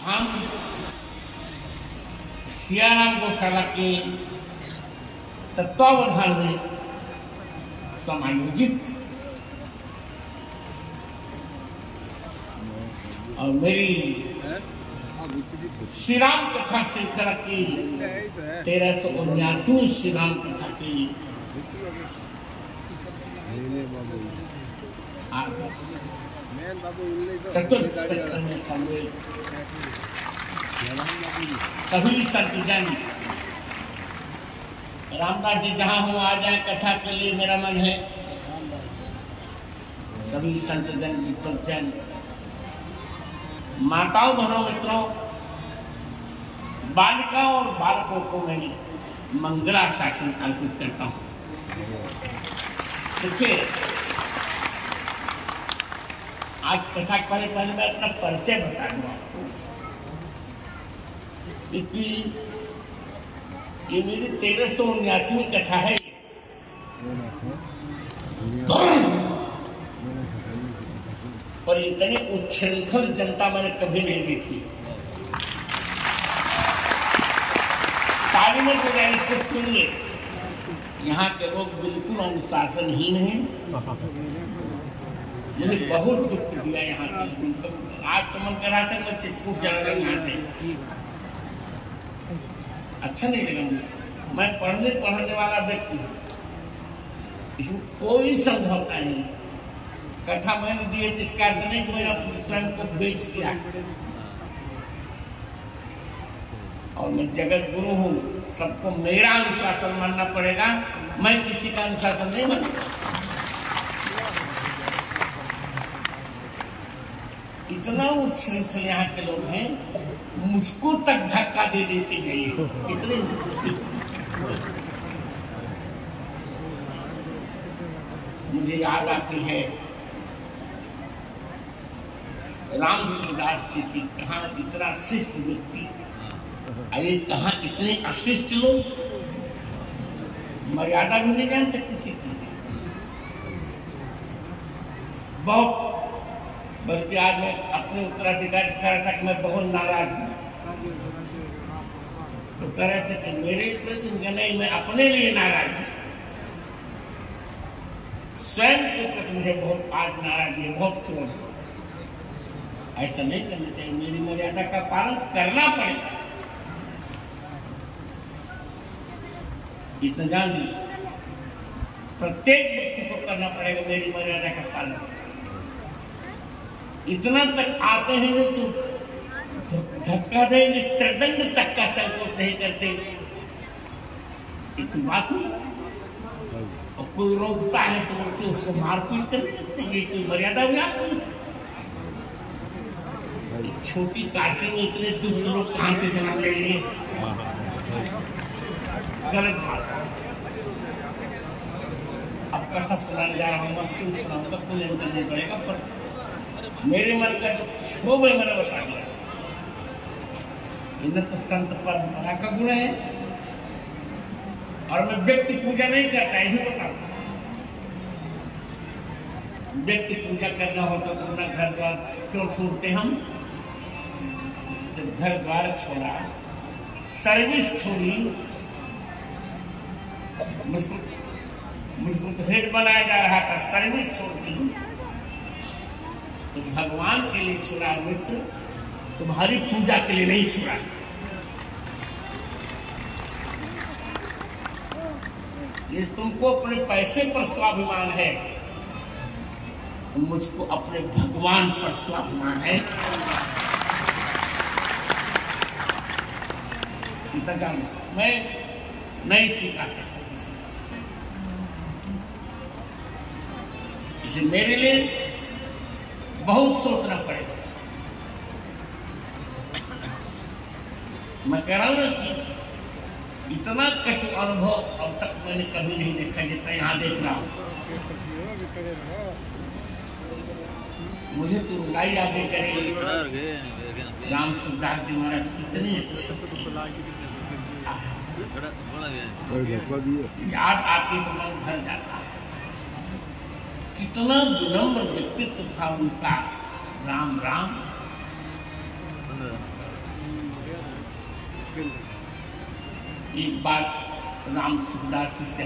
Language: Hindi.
हम सियाराम गौशाला के तत्वावधान में समायोजित और मेरी श्री राम कथा श्रृंखला की 1379वीं श्री राम कथा की चतुर्थ सत्र में सम्मिलित सभी संतजन, रामदास जी जहाँ हूँ आ जाए कथा के लिए मेरा मन है। सभी संतजन, विद्वजन, माताओं, बहनों, मित्रों, बालिकाओं और बालकों को मैं मंगलाशासन अर्पित करता हूँ। देखिए, आज कथा के पहले मैं अपना परिचय बता दूं आपको, क्योंकि ये मेरी 1379वीं कथा है। पर इतनी उच्छृंखल जनता मैंने कभी नहीं देखी। ताली में बजाय इसको सुनिए। यहाँ के लोग बिल्कुल अनुशासनहीन हैं। मुझे बहुत दुख दिया यहाँ के लोगों। आज तो मन कर रहा था मैं चित्रकूट चला जाऊँ यहाँ से। अच्छा नहीं लगा मुझे। मैं पढ़ने वाला व्यक्ति हूँ, इसमें कोई समझौता नहीं। कथा मैंने दी है, इसका अर्थ नहीं कि मैंने अपने स्वयं को बेच दिया। और मैं जगत गुरु हूँ, सबको मेरा अनुशासन मानना पड़ेगा। मैं किसी का अनुशासन नहीं मानता। इतना उच्छृंखल यहाँ के लोग हैं, मुझको तक धक्का दे देते हैं। ये कितने मुझे याद आती है राम सूरदास जी की। कहाँ इतना शिष्ट व्यक्ति, अरे कहाँ इतने अशिष्ट लोग, मर्यादा भी नहीं जानते किसी की। बहुत, बल्कि आज मैं अपने उत्तराधिकारी कह रहा था कि मैं बहुत नाराज हूँ। तो कह रहे थे कि मेरे प्रति नहीं, मैं अपने लिए नाराज हूँ। स्वयं के प्रति मुझे बहुत आज नाराज है, बहुत क्रोध है। ऐसा नहीं करना चाहिए। मेरी मर्यादा का पालन करना पड़ेगा। इतना जान ली, प्रत्येक व्यक्ति को करना पड़ेगा मेरी मर्यादा का पालन। इतना तक आते हैं तो धक्का देंगे, त्रिदंड तक का संकोच नहीं करते। इतनी बात हुई। और कोई रोकता है तो बोलते उसको मारपीट करने लगते हैं। ये कोई मर्यादा हुई आपकी? छोटी काशी में इतने दुष्ट लोग कहां से जन्म ले लिए? गलत बात। अब कथा सुनाने जा रहा हूँ, मस्ती सुनाऊंगा, कोई अंतर नहीं पड़ेगा। पर मेरे मन का जो क्षोभ है मैंने बता दिया। इन्हें तो संत परंपरा का गुण है। और मैं व्यक्ति पूजा नहीं करता, ये भी बता। व्यक्ति पूजा करना होता तो अपना घर द्वार क्यों छोड़ते हम? जब घर द्वार छोड़ा, सर्विस छोड़ी, मुझको तो हेड बनाया जा रहा था, सर्विस छोड़ दी तो भगवान के लिए छोड़ा मित्र, तुम्हारी पूजा के लिए नहीं छोड़ा। ये तुमको अपने पैसे पर स्वाभिमान है, तो मुझको अपने भगवान पर स्वाभिमान है। इतना जानो, मैं नहीं सिखा सकता किसी को। इसे मेरे लिए बहुत सोचना पड़ेगा। मैं कह रहा हूं ना कि इतना कटु अनुभव अब तक मैंने कभी नहीं देखा जितना यहाँ देख रहा हूं। मुझे तो रुलाई आगे करेगी। राम सूरदास जी महाराज कितने अच्छे थे। याद आती तो मन भर जाता है। कितना विनम्र व्यक्तित्व था उनका। राम राम एक बार राम सुखदास जी से